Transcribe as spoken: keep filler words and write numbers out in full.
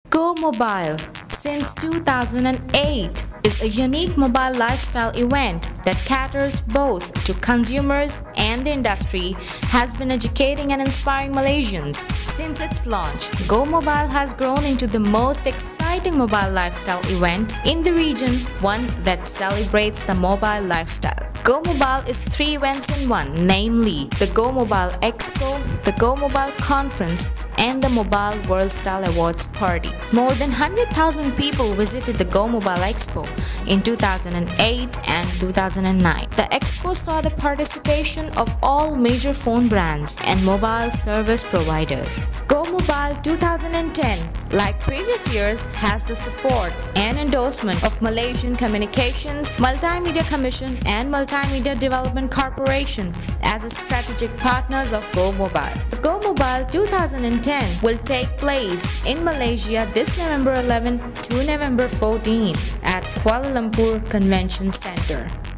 GoMobile, since two thousand eight, is a unique mobile lifestyle event that caters both to consumers and the industry, has been educating and inspiring Malaysians. Since its launch, GoMobile has grown into the most exciting mobile lifestyle event in the region, one that celebrates the mobile lifestyle. GoMobile is three events in one, namely the GoMobile Expo, the GoMobile Conference, and the Mobile World Style Awards Party. More than one hundred thousand people visited the GoMobile Expo in two thousand eight and two thousand nine. The Expo saw the participation of all major phone brands and mobile service providers. GoMobile twenty ten, like previous years, has the support and endorsement of Malaysian Communications, Multimedia Commission and Multimedia Development Corporation as the strategic partners of GoMobile. GoMobile twenty ten will take place in Malaysia this November eleventh to November fourteenth at Kuala Lumpur Convention Center.